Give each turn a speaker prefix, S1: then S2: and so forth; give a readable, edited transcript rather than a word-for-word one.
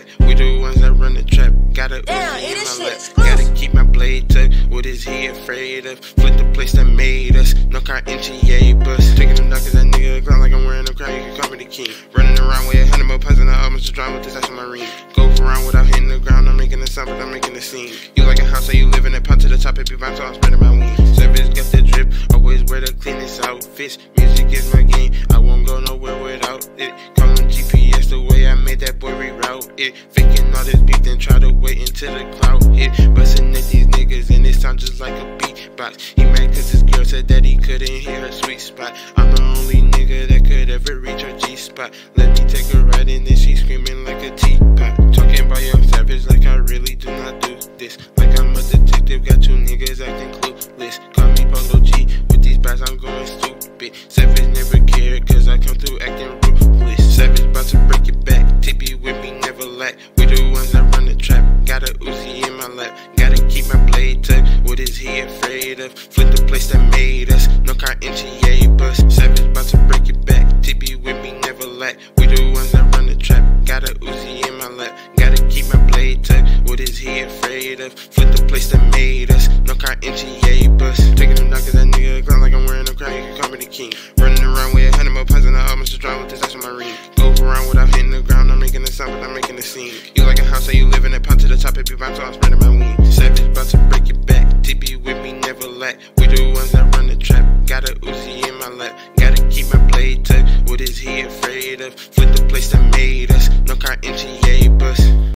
S1: lack. We the ones that run the trap. Got a Uzi in my lap. Gotta keep my blade tucked. What is he afraid of? Flip the place that made us. No car NTA bus. Taking them knockers, that nigga clown like I'm wearing a crown. You can call me the king. Running around with 100 more pounds and I almost drown with this ass on my ring. Go around without hitting the ground. I'm making a sound, but I'm making a scene. You like a house, so you live in a pound to the top. It be vibes, so I'm spreading my wings. Savage got the drip. Always wear the cleanest outfits. Music is my game. I won't go nowhere without it. Call him GPS the way I made that boy reroute it. Faking all this beef, then try to wait until the cloud hit. Bustin' at these niggas and it sound just like a beatbox. He mad cause his girl said that he couldn't hit her sweet spot. I'm the only nigga that could ever reach her G-spot. Let me take her ride and then she screaming like a teapot. Talking about young savage like I really do not do this. Like I'm a detective, got two niggas acting clueless. Call me Polo G, with these bars I'm going stupid. Savage never cared cause I come through acting ruthless. Savage about to break it back, TP with me never lack. We the ones that run the trap, got a Uzi in my lap. Gotta keep my blade tucked, what is he afraid of? Flip the place that made us, no car NTA bus. Savage about to break it back, TP with me never lack. We the ones that run the trap, got a Uzi in my lap. Gotta keep my blade tucked, what is he afraid of? Flip the place that made us, no car NTA bus. Taking them knockers, that nigga clown like I'm wearing a crown. You can call me the king. Running around with 100 more pounds and I almost drown with this ass on my ring. Go around without hitting the ground. I'm making a sound, but I'm making a scene. You like a house, so you live in a pound to the top. It be vibes, so I'm spreading my wings. Savage about to break it back. TP with me never lack. We the ones that run the trap. Got a Uzi in my lap. Gotta keep my blade tucked. What is he afraid of? Flip the place that